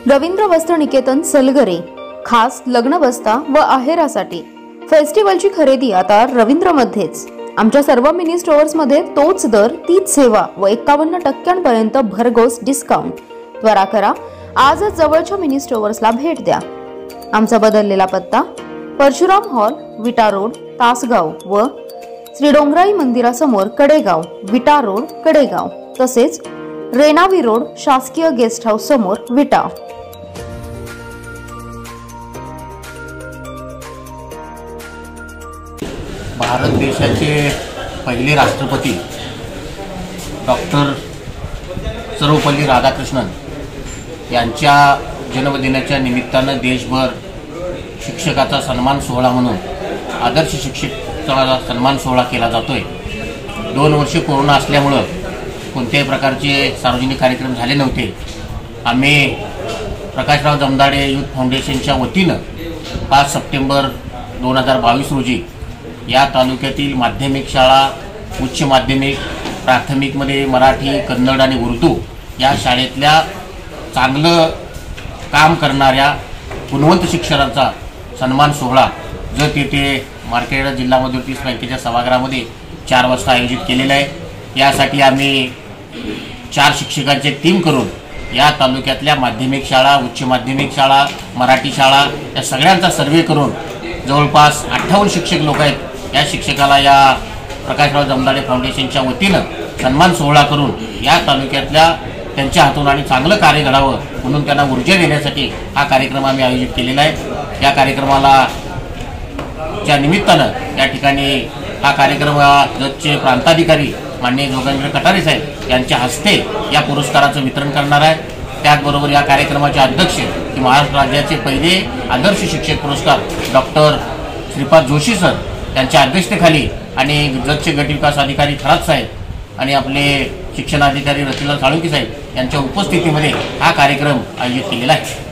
रवींद्र वस्त्र निकेतन सलगरे खास लग्न बस्ता व आहेरासाठी फेस्टिवलची खरेदी आता रवींद्रमध्येच। आमच्या सर्व मिनी स्टोअर्स मध्ये तोच दर, तीच सेवा व 51% भरघोस डिस्काउंट। त्वरा करा, आजच जवळच्या मिनी स्टोअर्सला भेट द्या। आमचा बदललेला पत्ता परशुराम हॉल, विटा रोड, तासगाव व श्री डोंगराई मंदिरासमोर कडेगाव, विटा रोड, कडेगाव, तसेच रेणावी रोड, शासकीय गेस्ट हाऊस समोर, विटा। भारत देशाचे पहिले राष्ट्रपती डॉक्टर सर्वपल्ली राधाकृष्णन यांच्या जन्मदिनाच्या निमित्तानं देशभर शिक्षकाचा सन्मान सोहळा म्हणून आदर्श शिक्षकाचा सन्मान सोहळा केला जातोय। 2 वर्ष कोरोना असल्यामुळे कोणत्याही प्रकारचे सार्वजनिक कार्यक्रम झाले नव्हते। आम्ही प्रकाशराव जमदाडे यूथ फाउंडेशनच्या वतीनं 5 सप्टेंबर 2022 रोजी या तालुक्यातील माध्यमिक शाळा, उच्च माध्यमिक, प्राथमिकमध्ये मराठी, कन्नड आणि उर्दू या शाळेतल्या चांगलं काम करणाऱ्या गुणवंत शिक्षकांचा सन्मान सोहळा जो तेथे मार्केट जिल्हा मध्यवर्ती बँकेच्या सभागृहामध्ये 4 वाजता आयोजित केलेला आहे। यासाठी आम्ही 4 शिक्षकांची टीम करून या तालुक्यातल्या माध्यमिक शाळा, उच्च माध्यमिक शाळा, मराठी शाळा या सगळ्यांचा सर्वे करून जवळपास 58 शिक्षक लोक आहेत। या शिक्षकाला या प्रकाशराव जमदाडे फाउंडेशनच्या वतीनं सन्मान सोहळा करून या तालुक्यातल्या त्यांच्या हातून आणि चांगलं कार्य घडावं म्हणून त्यांना ऊर्जा देण्यासाठी हा कार्यक्रम आम्ही आयोजित केलेला आहे। या कार्यक्रमाला च्या निमित्तानं या ठिकाणी हा कार्यक्रम जतचे प्रांताधिकारी माननीय जोगेंद्र कटारे साहेब यांच्या हस्ते या पुरस्काराचं वितरण करणार आहे। त्याचबरोबर या कार्यक्रमाचे अध्यक्ष की महाराष्ट्र राज्याचे पहिले आदर्श शिक्षक पुरस्कार डॉक्टर श्रीपाद जोशी सर यांच्या अध्यक्षतेखाली आणि जतचे गट विकास अधिकारी खरात साहेब आणि आपले शिक्षणाधिकारी रतिलाल साळुंके साहेब यांच्या उपस्थितीमध्ये हा कार्यक्रम आयोजित केलेला आहे।